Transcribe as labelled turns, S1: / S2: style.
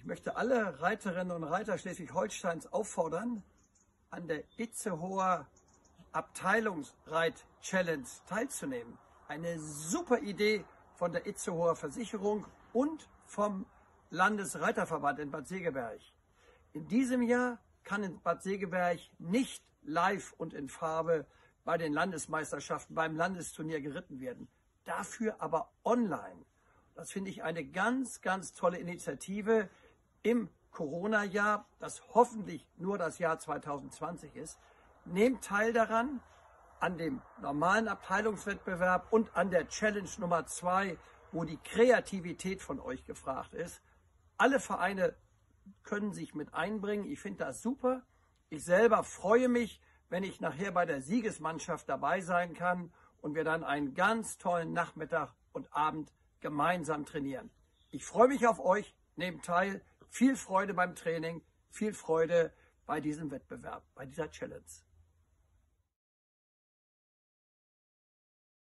S1: möchte alle Reiterinnen und Reiter Schleswig-Holsteins auffordern, an der Itzehoer Abteilungsreit-Challenge teilzunehmen. Eine super Idee von der Itzehoer Versicherung und vom Landesreiterverband in Bad Segeberg. In diesem Jahr kann in Bad Segeberg nicht live und in Farbe bei den Landesmeisterschaften, beim Landesturnier geritten werden. Dafür aber online. Das finde ich eine ganz, ganz tolle Initiative im Corona-Jahr, das hoffentlich nur das Jahr 2020 ist. Nehmt teil daran, an dem normalen Abteilungswettbewerb und an der Challenge Nummer 2, wo die Kreativität von euch gefragt ist. Alle Vereine können sich mit einbringen. Ich finde das super. Ich selber freue mich, wenn ich nachher bei der Siegesmannschaft dabei sein kann und wir dann einen ganz tollen Nachmittag und Abend gemeinsam trainieren. Ich freue mich auf euch. Nehmt teil. Viel Freude beim Training. Viel Freude bei diesem Wettbewerb, bei dieser Challenge.